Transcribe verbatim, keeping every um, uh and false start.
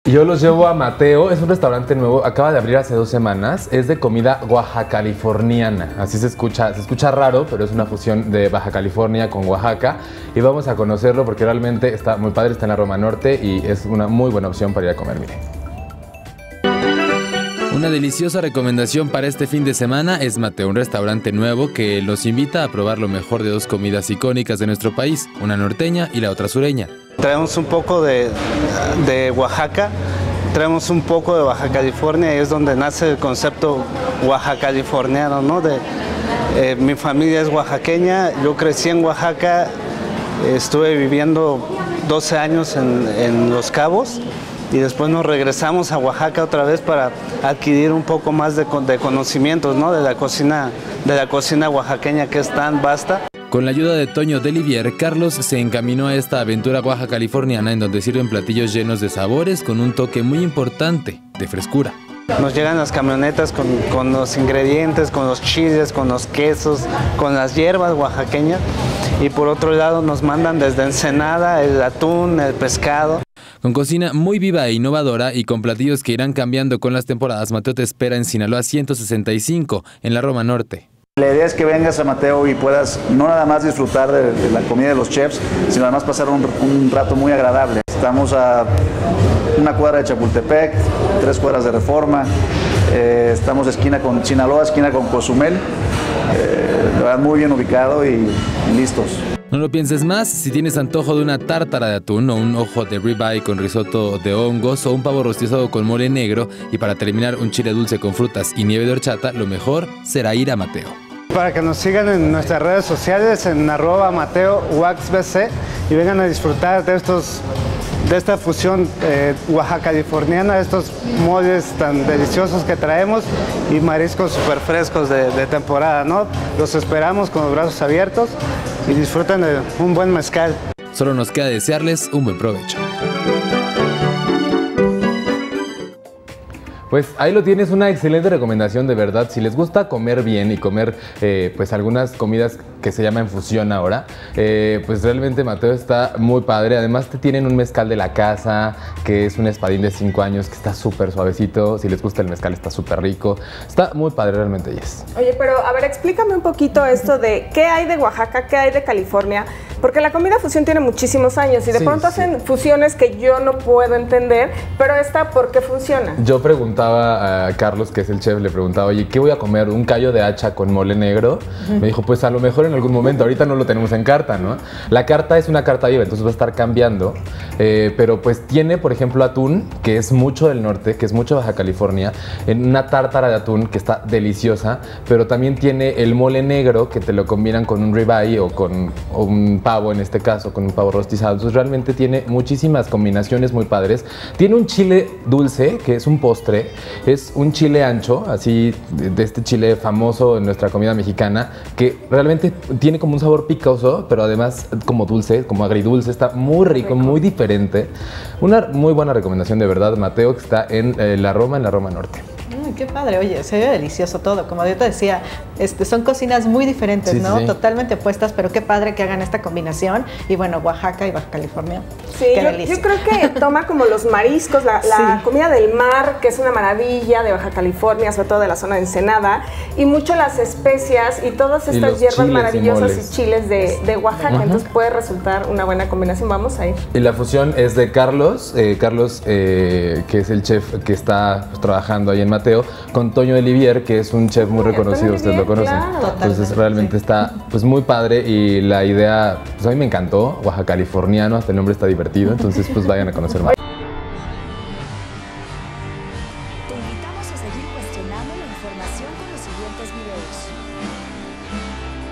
Yo los llevo a Mateo, es un restaurante nuevo, acaba de abrir hace dos semanas, es de comida oaxacaliforniana, así se escucha, se escucha raro, pero es una fusión de Baja California con Oaxaca y vamos a conocerlo porque realmente está muy padre, está en la Roma Norte y es una muy buena opción para ir a comer, miren. Una deliciosa recomendación para este fin de semana es Mateo, un restaurante nuevo que los invita a probar lo mejor de dos comidas icónicas de nuestro país, una norteña y la otra sureña. Traemos un poco de, de Oaxaca, traemos un poco de Baja California y es donde nace el concepto oaxacaliforniano, ¿no? De, eh, mi familia es oaxaqueña, yo crecí en Oaxaca, estuve viviendo doce años en, en Los Cabos. Y después nos regresamos a Oaxaca otra vez para adquirir un poco más de, de conocimientos, ¿no? de, la cocina, de la cocina oaxaqueña que es tan vasta. Con la ayuda de Toño Delivier, Carlos se encaminó a esta aventura oaxacaliforniana en donde sirven platillos llenos de sabores con un toque muy importante de frescura. Nos llegan las camionetas con, con los ingredientes, con los chiles, con los quesos, con las hierbas oaxaqueñas y por otro lado nos mandan desde Ensenada el atún, el pescado. Con cocina muy viva e innovadora y con platillos que irán cambiando con las temporadas, Mateo te espera en Sinaloa ciento sesenta y cinco, en la Roma Norte. La idea es que vengas a Mateo y puedas no nada más disfrutar de, de la comida de los chefs, sino además pasar un, un rato muy agradable. Estamos a una cuadra de Chapultepec, tres cuadras de Reforma, eh, estamos esquina con Sinaloa, esquina con Cozumel, eh, la verdad muy bien ubicado y, y listos. No lo pienses más, si tienes antojo de una tártara de atún o un ojo de ribeye con risotto de hongos o un pavo rostizado con mole negro y para terminar un chile dulce con frutas y nieve de horchata, lo mejor será ir a Mateo. Para que nos sigan en nuestras redes sociales en arroba Mateo waxbc y vengan a disfrutar de estos de esta fusión eh, oaxacaliforniana, estos moles tan deliciosos que traemos y mariscos súper frescos de, de temporada, ¿no? Los esperamos con los brazos abiertos y disfruten de un buen mezcal. Solo nos queda desearles un buen provecho. Pues ahí lo tienes, una excelente recomendación de verdad. Si les gusta comer bien y comer eh, pues algunas comidas que se llaman fusión ahora, eh, pues realmente Mateo está muy padre. Además te tienen un mezcal de la casa, que es un espadín de cinco años, que está súper suavecito. Si les gusta el mezcal está súper rico. Está muy padre realmente, Jess. Oye, pero a ver, explícame un poquito esto de qué hay de Oaxaca, qué hay de California. Porque la comida fusión tiene muchísimos años y de sí, pronto sí. hacen fusiones que yo no puedo entender, pero esta, ¿por qué funciona? Yo preguntaba a Carlos, que es el chef, le preguntaba, oye, ¿qué voy a comer? ¿Un callo de hacha con mole negro? Uh-huh. Me dijo, pues a lo mejor en algún momento, ahorita no lo tenemos en carta, ¿no? La carta es una carta viva, entonces va a estar cambiando, eh, pero pues tiene, por ejemplo, atún, que es mucho del norte, que es mucho de Baja California, en una tártara de atún que está deliciosa, pero también tiene el mole negro, que te lo combinan con un ribeye o con o un pavo, en este caso, con un pavo rostizado. Entonces realmente tiene muchísimas combinaciones muy padres. Tiene un chile dulce, que es un postre, es un chile ancho, así de este chile famoso en nuestra comida mexicana, que realmente tiene como un sabor picoso, pero además como dulce, como agridulce, está muy rico, muy diferente. Una muy buena recomendación de verdad, Mateo, que está en eh, la Roma, en la Roma Norte. Mm, qué padre, oye, se ve delicioso todo. Como yo te decía, este, son cocinas muy diferentes, sí, ¿no? Sí. Totalmente opuestas, pero qué padre que hagan esta combinación. Y bueno, Oaxaca y Baja California. Sí, yo, yo creo que toma como los mariscos, la, la sí. comida del mar, que es una maravilla de Baja California, sobre todo de la zona de Ensenada, y mucho las especias y todas estas y hierbas maravillosas y, y chiles de, de Oaxaca. Uh-huh. Entonces puede resultar una buena combinación. Vamos a ir. Y la fusión es de Carlos, eh, Carlos, eh, que es el chef que está pues, trabajando ahí en Mateo, con Toño Delivier, que es un chef muy sí, reconocido, ustedes lo conocen. Claro, entonces realmente sí. está pues muy padre y la idea, pues a mí me encantó, oaxacaliforniano, hasta el nombre está divertido, entonces pues vayan a conocer más. Te invitamos a seguir cuestionando la información con los siguientes videos.